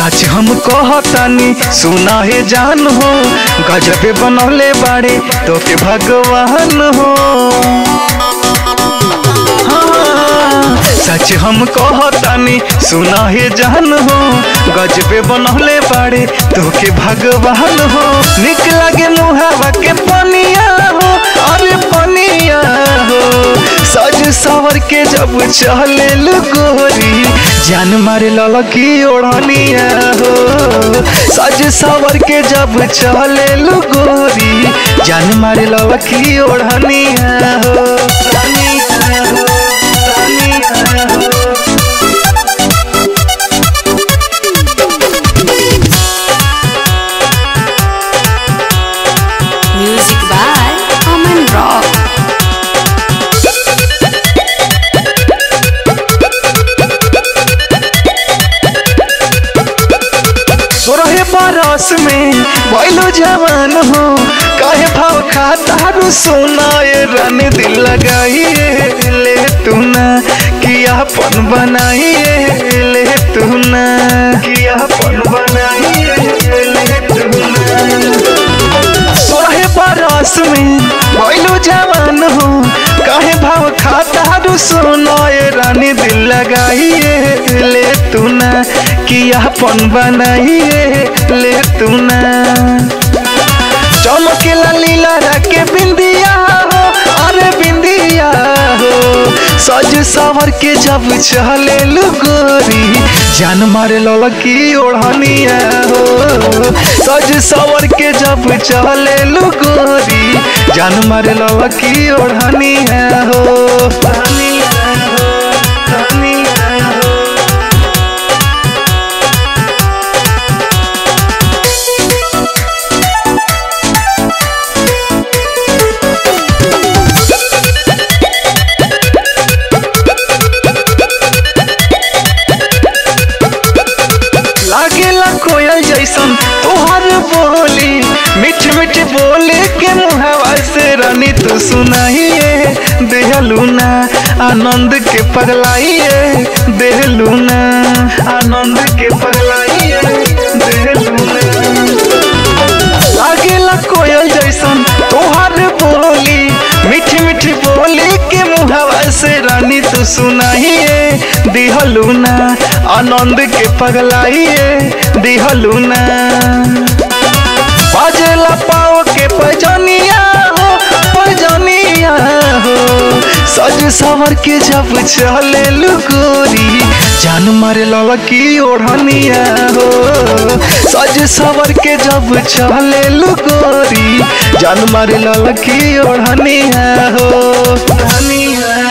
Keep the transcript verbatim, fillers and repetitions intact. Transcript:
सच हम कहतानी सुना है जान हो, गजबे बनौले बाड़े तो के भगवान हो। सच हम कहतानी सुना है जान हो, गजबे बनौले बाड़े तो के भगवान हो। निक लगे मुहावा के पनिया हो, अरे पनिया हो। सज सवर के जब चले गोरी, जान मारे ललकी ओढ़निया हो। सज सवर के जब चले गोरी, जान मारे ललकी ओढ़निया हो। Music by Aman Rock. सोरहे बरस में बैलो जवान हो, काहे भाव खाता रू सोना ये रानी दिल लगाइए ले तू ना, किया पन बनाइए ले तू ना, किया पन बनाइए ले तू ना। सोरहे बरस में बैलो जवान हो, काहे भाव खाता रू सोना ये रानी दिल लगाइए ले तू ना, किया पन बनाइए ले तू ना। चमकेला लीला रखे बिंदिया हो, अरे बिंदिया हो। सज सवर के जब चले गोरी, जान मारे ललकी ओढ़निया हो। सज सवर के जब चले गोरी, जान मारे ललकी ओढ़निया हो। लागेला कोयल जैसन तोहर बोली, मीठ मीठ बोले के मुहावा से रानी तू सुनाइए देहलू ना, आनंद के पगलाइए देहलू ना, आनंद के पगलाइए देहलू ना। लागेला कोयल जैसन तोहर बोली, मीठी मीठी बोली के मुहावा से रानी तू सुनाइए दिहलू ना, आनंद के पगलाइए दिहलू ना। बाजेला पाओ के पैजनिया हो, पैजनिया हो। सज सवर के जब चले गोरी, जान मारे ललकी ओढ़निया हो। सज सवर के जब चले गोरी, जान मारे ललकी ओढ़निया हो।